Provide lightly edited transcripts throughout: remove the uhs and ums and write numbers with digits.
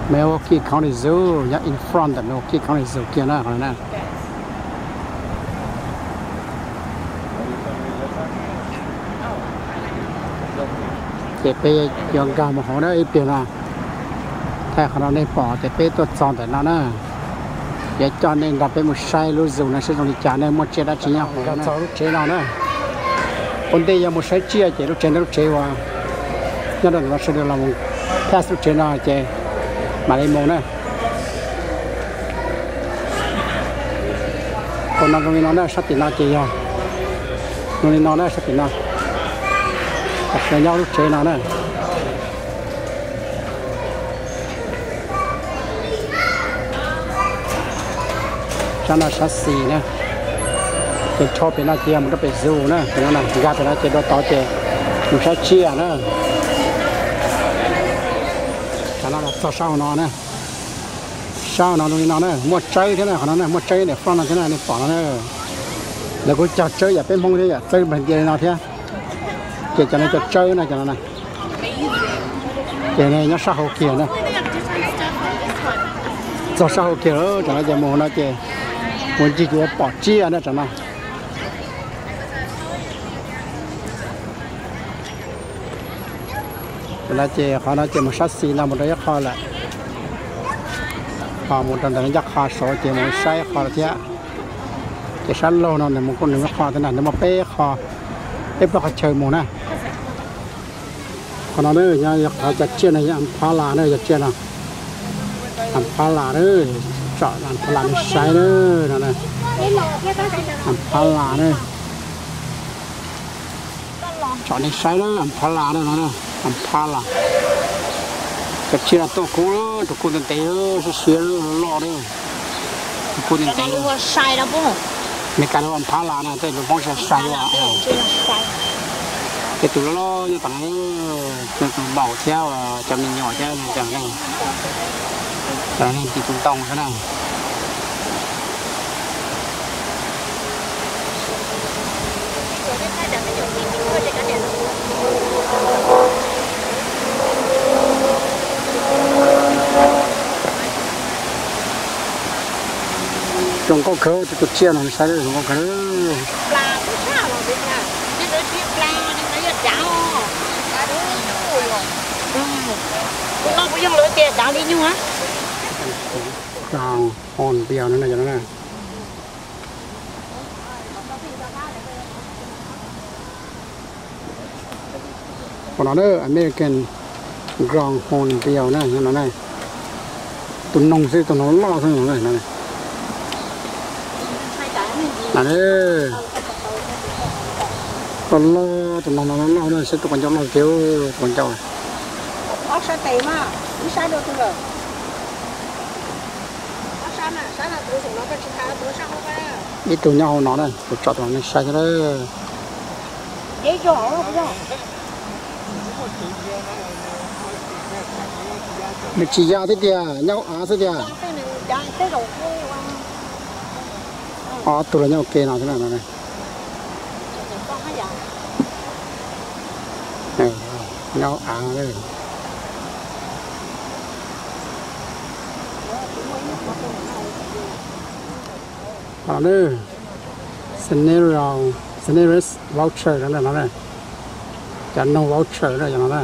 Milwaukee County Zoo, yeah, in front of Milwaukee County Zoo kia nè, hồi nè. Cái bé dùng gà mà họ đấy biển à, thay họ này bỏ cái bé tôi chọn để nó nè, để cho nên gặp bé một sai lúc dùng nó sẽ dùng đi trả nên một chế đã chỉ nhau họ nó lúc chế nào nữa, còn đây là một sai chia chế lúc chế nó lúc chế vào, nhất là nó sẽ được làm pass lúc chế nào chế mà đây mong nè, còn nó cái nó sắp tiền nào chế à, nó sắp tiền nào. Gặp nhau lúc chế nào nè, cho nó sát xì nè, cái cho bên nó chia một cái bể dù nè, cái nó là gạt bên nó chia đôi to chia, một sát chia nè, cho nó là to sau nó nè, sau nó luôn nó nè, một trái thế này, nó nè, một trái để phong nó thế này, để bỏ nó nè, là cũng chặt chơi ở bên mông thế à, chơi bên kia nào thế? Cái cho nó cho chơi này cho nó này, cái này nó sao hậu kia nè, cho sao hậu kia đó cho nó cho mồ nó chơi, muốn chỉ cái bỏ chia nữa cho nó, nó chơi họ nó chơi một sát xì là một đôi kho lại, họ một đôi nó giặc kho số chơi một sai kho thế, cái sát lô nó là một con nó kho thế này nó mà bé kho, bé nó kho chơi một nè. Còn nó nữa nha, chặt chia này ăn phá lá nữa, chặt chia nào, ăn phá lá nữa, chọn ăn phá lá nó sai nữa, này, ăn phá lá nữa, chọn này sai nữa, ăn phá lá nữa, nó ăn phá lá, chặt chia là tổ cú tiền tệ nữa, xíu nữa, lo nữa, cú tiền tệ. Sai đó bố. Mấy cái đó ăn phá lá này, tôi được bông sẽ sai rồi. Cái tụi nó như tặng bảo theo cho mình nhỏ theo chẳng này, chẳng nên thì trung tông thế này. Trong có khớ thì tôi chia nó sai rồi, trong có khớ. Pla cũng sao rồi biết nha, biết đôi khi pla nhưng nó cháo, cá đuôi rồi, nó cũng dùng lưỡi tiền cháo đi nhung á. Ràng hòn bèo nữa này cho nó này. Còn nó nữa American ràng hòn bèo này cho nó này. Tụi nông sẽ tụi nó lo thôi nó này này. Này đấy. Còn lo tụi nó nó sẽ tụi con cháu nó kêu con cháu. Ốc sai tệ mà, đi sai đâu rồi. Ốc sai là tụi nó phải chỉ tháo tụi sao không phải. Ít tụi nhau nó này, tụi chọn tụi nó sai cho đấy. Dễ cho không phải. Mình chỉ ra thế kìa, nhau á thế kìa. Tụi là nhau kê nào thế nào này. Này, nhau á đây. Đó nữa, scenario voucher đó là nó này, chẳng nông voucher đó cho nó này.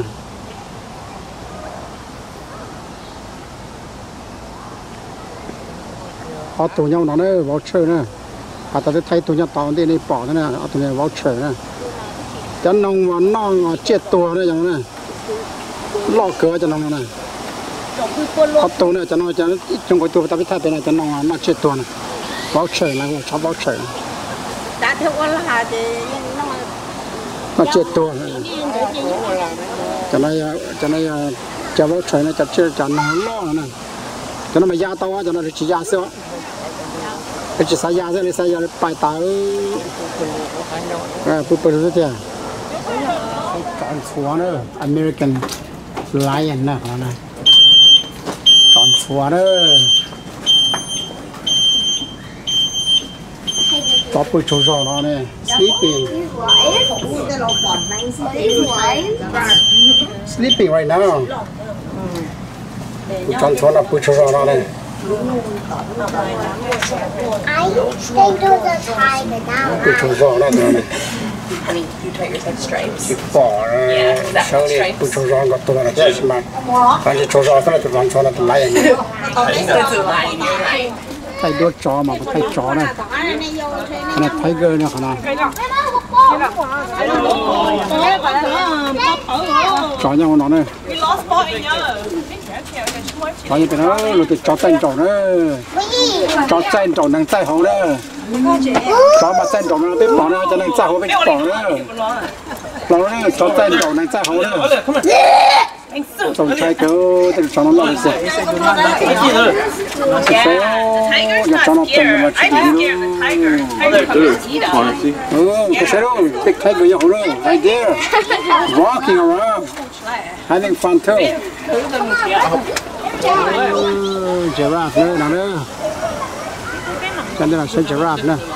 Họ tụi nhau nó nữa voucher nữa, họ ta thấy tụi nhau tao đi bỏ thế này, họ tụi nhau voucher nữa, chẳng nông và non chết tua đấy cho nó này, lo cửa cho nó này. Họ tụi này cho nó ít trong cái tua ta biết thay bên này cho nó chết tua này. Voucher này, cho voucher. Đã theo con là thì nó chết tua. Cho nó cho voucher này cho nó lo này. Cho nó mà giá to cho nó chỉ giá xíu. Cái chỉ sai giá rồi, sai giá bài tao. Bự thế kìa. Chọn phùa nữa, American Lion nè, nó này. Chọn phùa nữa. Có bữa chỗ gió nó này, sleeping. Sleeping right now. chọn chỗ là bự chỗ rõ này bự chỗ rõ là này Honey, you take your head stripes. chỉ bỏ sau đi bự chỗ rõ có tôi là rất mà còn chỉ chỗ rõ cái là tôi làm chỗ là tôi lấy này thay đốt chó mà thay chó này này thay gơ nữa khả chó nhau nó này chó như thế đó rồi từ chó tên chó nữa chó tên chó năng tay hổ nữa chó mà tên chó nó biết bỏ nó cho năng tay hổ biết bỏ nữa nó nữa chó tên chó năng tay hổ nữa chó trai cứ từ chó nó làm gì giờ chó nó tên mà chỉ cái xe đâu thích thấy người hổ nữa right there walking around having fun too giraffe nữa nào nữa cái này là xe giraffe nữa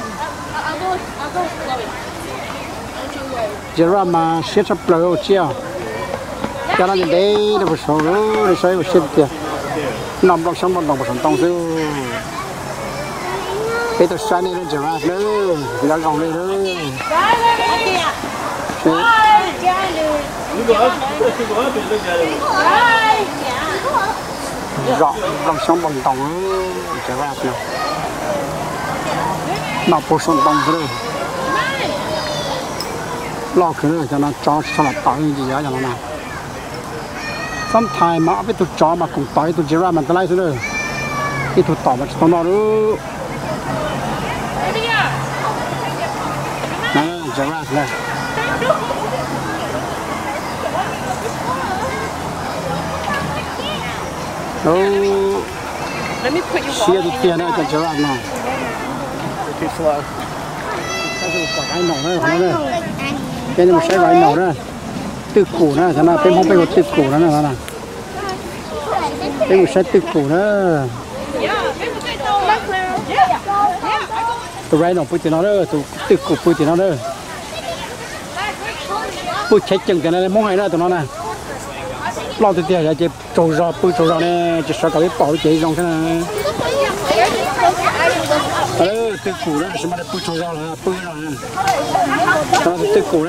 giraffe mà xe sắp lỡ chưa cho nó đi đây để một số để xoay một xịt kìa nằm trong sông đồng tông sư cái tôi xoay này là giraffe nữa thì đã gồng lên nữa rõ trong sông đồng tông giraffe nữa nó bổ sung tông rồi lo cái nữa cho nó cho là tỏi gì đó cho nó nào sometimes mà với tụi chó mà cùng tỏi tụi giraffe mình lấy rồi cái tụi tỏi mà tụi nó nữa này giraffe này xia tụi tiền này cho giraffe nào too slow cái nổ này cái này một cái vải nổ đó tư củ đó cho nó bên không bên một tư củ đó nè nè bên một cái tư củ đó tụi vải nổ bự thì nó đó tụi tư củ bự thì nó đó bự chết chừng cái này món hay đó tụi nó nè lo từ tiền là chỉ trâu rau bự trâu rau này chỉ sợ cái bỏ chỉ trong cái này tư củ đó xem mà bự trâu rau là bự rồi đó tư củ đó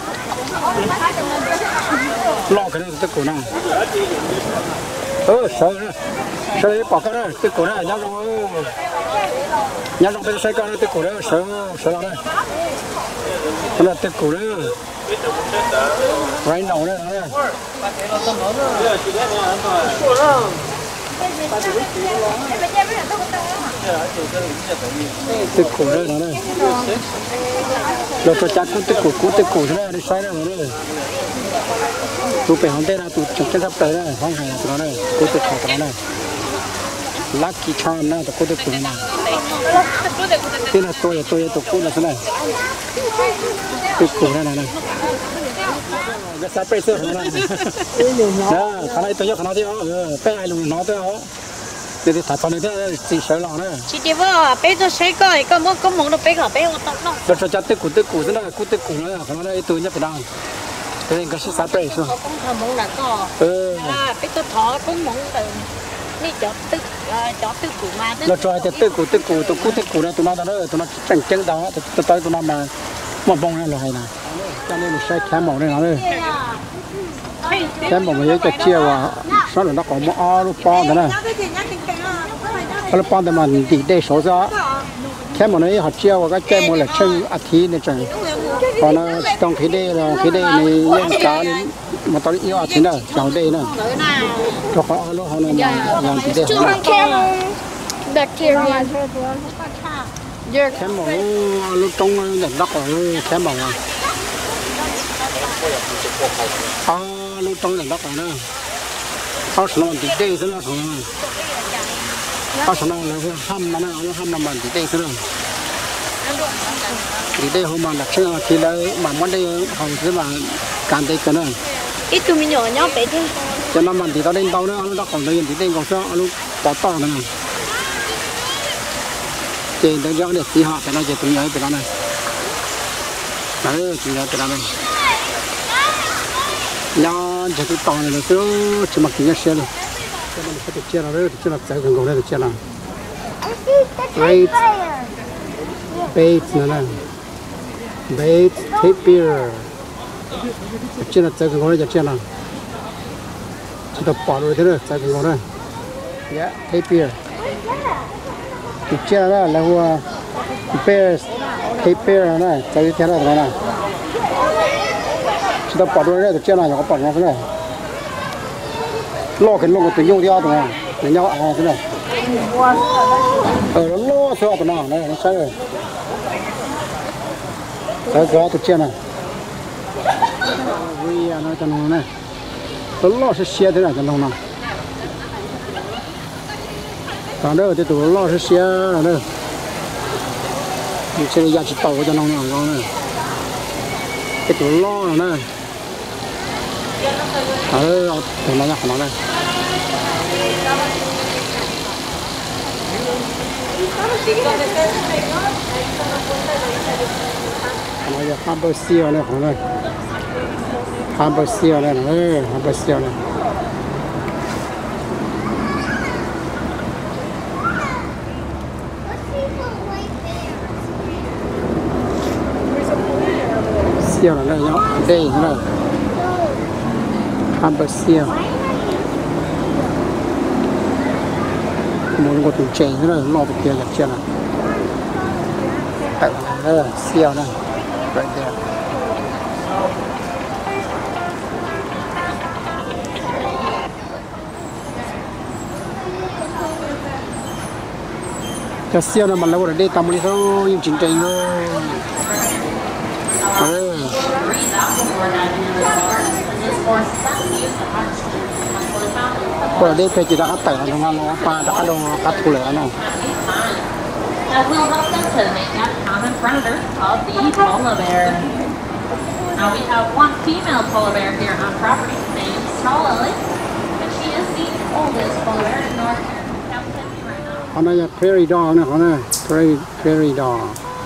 lo cái này tư củ nào sợ bỏ cái đó tư củ này nhá trong bên xe con tư củ đó sợ đó cái là tư củ đó vải nổ đó tư củ đó này rồi cho cha tư củ thế này đi xoay đó rồi tụi phải không tên là tụi chân sắp tới đây không hay là tụi nó đây tụi nó này lucky charm này tụi tụi này tên là tôi tụi là thế này tụi củ này này cái sắp tới sửa này đó khả năng tôi nhớ khả năng theo bé ai luôn nó theo thì thằng con này thế chỉ sợ lòng nữa chị đi vào bé tôi sẽ có món đồ bé cả bé một tông nó rồi cho cha tư củ thế này tư củ này khả năng đây tôi nhớ phải đăng cái cái sắp tới sửa không thờ món là có bé tôi thọ cũng món từ đi chợ tư củ mà nó cho cái tư củ này tụi nó chẳng chân đó tụi tới tụi nó mà một bông này là hay nè cho nên mình sẽ khám màu này nó đây khám màu với cái chia vào sau đó nó có một o lúc pon thế này lúc pon thì mình chỉ để số ra khám màu này họ chia vào cái cây màu là chân thí này chẳng còn nó trong cái đây này những cá mà tao yêu thí này trong đây này cho họ lúc họ làm cái đây bacteria khám màu lúc trong nhận đất rồi khám màu lúc trong nhận đất rồi nè họ sử dụng thì đây sẽ là thằng họ sử dụng là hâm nó hâm mình thì đây sẽ là thì đây hôm mà đặt xe thì là mà món đây hầu như là càng đây cái này ít tụi mình nhỏ nhỏ bé thôi cho nên mình thì tao đến đâu nữa nó còn đây thì đây còn sao nó bỏ to nữa trên đó gió để tí họ cái nó chỉ tụi nhớ cái đó này đấy tụi nhớ cái đó này nó chỉ tụi to này là cứ chỉ mặc cái xe rồi cho nó phải chia nó đấy, chia nó chạy gần đây chia nó. Wait. Bait nữa, bait, tapir. Chia nó chạy gần đây chia nó. Chỉ tập bỏ rồi thế đấy, chạy gần đây. Yeah, tapir. Chia nó là hoa bears, tapir này, chạy theo nó này. Chỉ tập bỏ rồi đấy, chia nó có bỏ nhau thế này. Lo cái lông của tự nhau theo tụi này, để nhau thế này. Nó lo sao tụi nào này, nó sai rồi. Cái gió tụi trên này. Vì nó cho nó này. Nó lo sẽ xe thế này cho nó nào. Còn đâu thì tụi lo sẽ xe rồi đâu. Mình sẽ đi ra chỉ tàu cho nó nào đó này. Cái tụi lo rồi này. Tụi nó nhặt nó đây. Nó giờ hamburger này không này, hamburger này, hamburger này. Siêu này đây nhá, đây này, hamburger. Muốn có tụi trẻ nữa là lo tụi kia nhập trên này. Tại đây siêu này, right there. Cái siêu này mà lâu rồi đây tầm đi thôi, những chiến tranh thôi. Bây giờ đây phải chỉ đã tẩy nó ngon nó pha đã đâu cắt thu lẻ nào. That will help them to make that common predator of the polar bear. Now we have one female polar bear here on property named Solly, and she is the oldest polar bear in North captivity right now. Hôm nay prairie dog này, hôm nay prairie dog.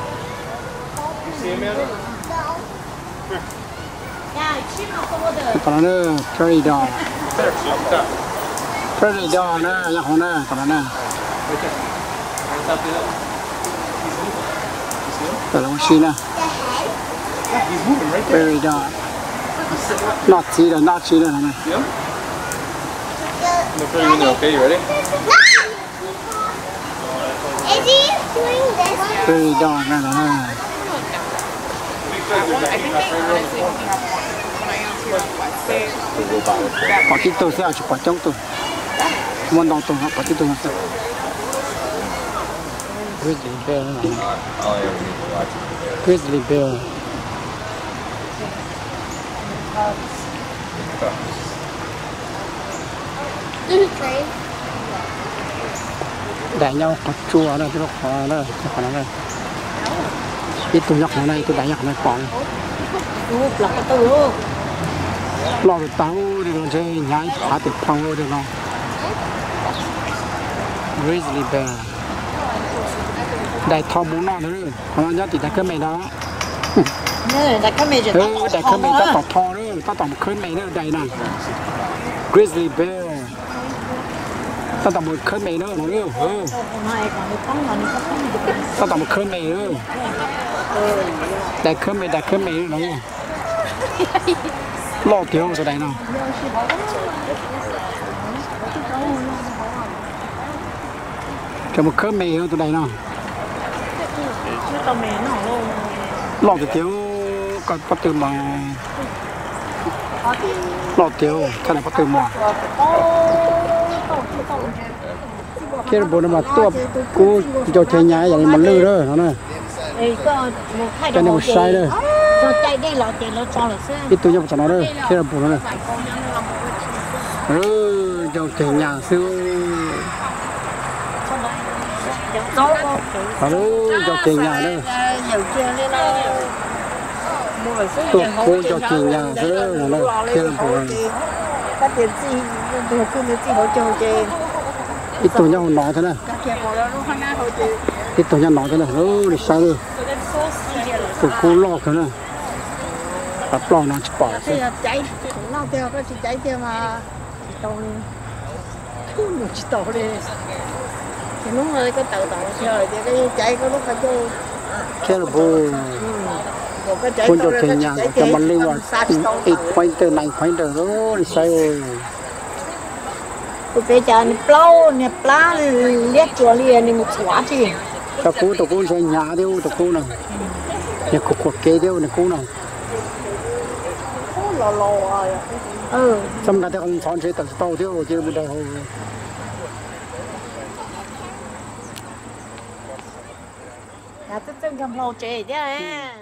Còn nó prairie dog. Prairie dog nữa, nhà hôm nay còn nó. Cái lông xì nè. Prairie dog. Not see the này. Yeah. Look really okay, you ready? Is he doing this? Prairie dog này là. Bỏ cái tôi sẽ chụp bỏ trong tôi. Muốn đong tôi bỏ cái tôi sẽ. Grizzly bear này. Grizzly bear. Đại nhau có chua đó, cái khó đó, cái khó này. Cái tôi nhặt nó này, tôi đại nhặt này còn. Lọc cái tôi luôn. Lọc được tao đi rồi chơi nhái phá được phong rồi được không? Grizzly bear. Đại thò muốn nó nữa, còn nó thì đại cái mày đó. Nè, đại cái mày rồi. Đại cái mày ta tỏ thò nữa, ta tỏ một khơi mày nữa đầy này. Grizzly bear. Ta tỏ một khơi mày nữa nó nữa. Ta tỏ một khơi mày nữa. Đại khơi mày nữa nó. Lo thiếu rồi đây nào. Cái một khơi mày từ đây nào. Lo thiếu còn bắt từ mà. Lo thiếu cái này bắt từ mà. Cái bộ nó mà tua cú cho chơi nhái vậy mà lư đó nó này. Cái này một sai đây. Chạy đi lọ tiền lọ cho là xe. Ít tôi nhập cho nó đây, cái là bộ nó này. Cho chơi nhà sư. Cho chơi nhà đây. Tôi cô cho chơi nhà sư nó đây, cái là bộ này. Ít tôi nhau nói thế này. Ít tôi nhau nói thế này, đi sai đi. Tôi cô lo thế này. Bắt lo nó chụp bỏ. Chạy, nó theo cái chạy theo mà. một chỉ tàu đi thì nó hơi có tàu chơi thì cái chạy có lúc phải vô cái là bù con cho chuyện nhà cho mình liên quan ít pointer này pointer đó đi sao tụi bây giờ nè plau liếc chùa liền thì một xóa gì tao cú sẽ nhà điêu tao cú này nhà cục kê điêu này cú này lò xong là tao chọn sẽ tao tao điêu chứ bây giờ tôi chân cầm lò chè chứ